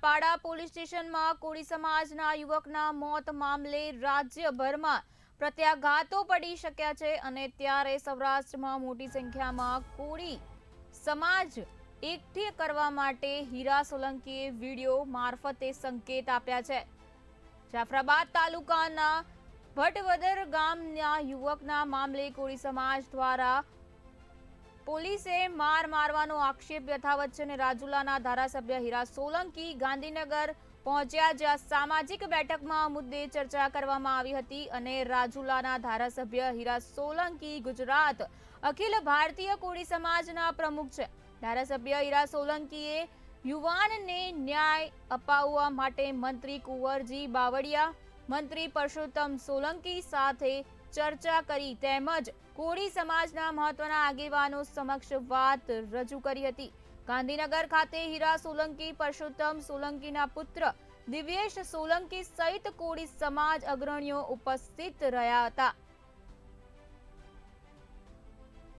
સાગપાડા police સ્ટેશનમાં કોળી સમાજના યુવકના મોત મામલે રાજ્યભરમાં પ્રત્યાઘાતો પડી શક્યા છે અને ત્યારે સૌરાષ્ટ્રમાં મોટી સંખ્યામાં કોળી સમાજ એકઠી કરવા માટે હીરા સોલંકીએ વિડીયો મારફતે સંકેત આપ્યા છે। જાફરાબાદ તાલુકાના ભટવદર ગામના યુવકના મામલે કોળી સમાજ દ્વારા પોલીસે મારવાનો આક્ષેપ યથાવત છે અને રાજુલાના ધારાસભ્ય હીરા સોલંકી ગાંધીનગર પહોંચ્યા, જ્યાં સામાજિક બેઠકમાં મુદ્દે ચર્ચા કરવામાં આવી હતી અને રાજુલાના ધારાસભ્ય હીરા સોલંકી ગુજરાત અખિલ ભારતીય કોળી સમાજના પ્રમુખ છે। ધારાસભ્ય હીરા સોલંકીએ યુવાનને ન્યાય અપાવવા માટે મંત્રી કુંવરજી બાવળિયા, મંત્રી પરસોત્તમ સોલંકી સાથે ચર્ચા કરી તેમજ કોળી સમાજના મહત્વના આગેવાનો સમક્ષ વાત રજૂ કરી હતી। ગાંધીનગર ખાતે હીરા સોલંકી, પરસોત્તમ સોલંકીના પુત્ર દિવ્યેશ સોલંકી સહિત કોળી સમાજ અગ્રણીઓ ઉપસ્થિત રહ્યા હતા।